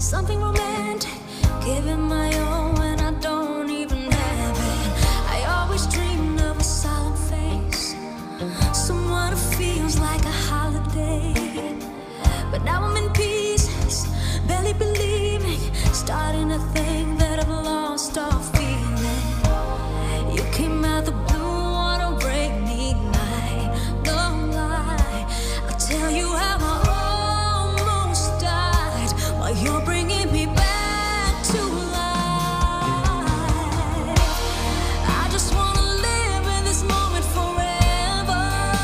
something romantic, giving my all when I don't even have it. I always dreamed of a silent face, someone who feels like a holiday. But now I'm in pieces, barely believing, starting to think that I've lost all feeling. You came out the blue, wanna break me night, no lie. I'll tell you how I almost died while you're bringing me back to life. I just wanna live in this moment forever,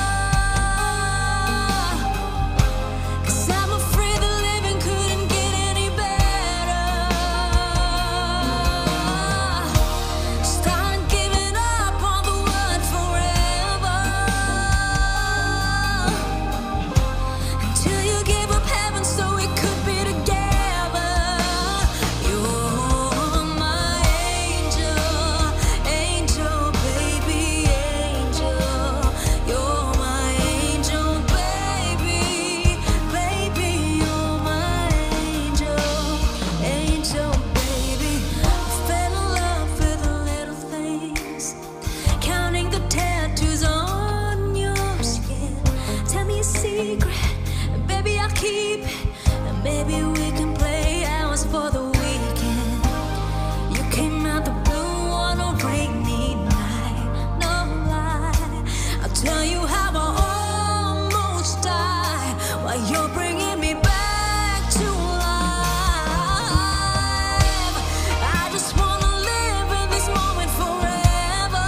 'cause I'm afraid the living couldn't get any better. Start giving up on the word forever, until you gave up heaven so we could be together. You're my angel, angel, baby, angel. You're my angel, baby, baby. You're my angel, angel, baby. I fell in love with the little things, counting the tattoos on your skin. Tell me a secret, and baby, I'll keep it. And maybe we can play hours for the weekend. You came out the blue, wanna break me night, no lie. I'll tell you how I almost died while you're bringing me back to life. I just wanna live in this moment forever,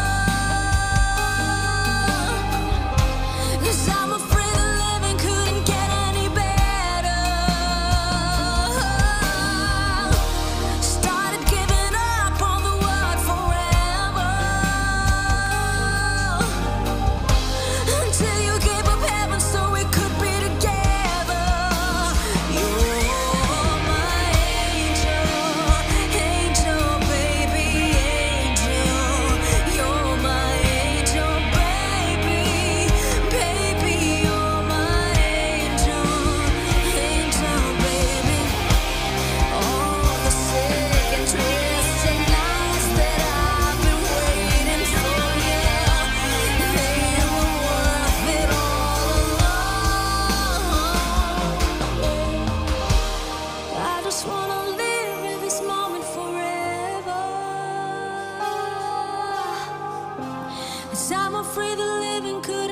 'cause I'm afraid the living couldn't get any better. Started giving up on the word forever, until you gave up heaven so we could be together. You're my angel, angel, baby, angel. You're my angel, baby, baby. You're my angel, angel, baby. All the sick and twisted nights that I've been waiting for you, they were worth it all along. I just wanna live in this moment forever, 'cause I'm afraid the living could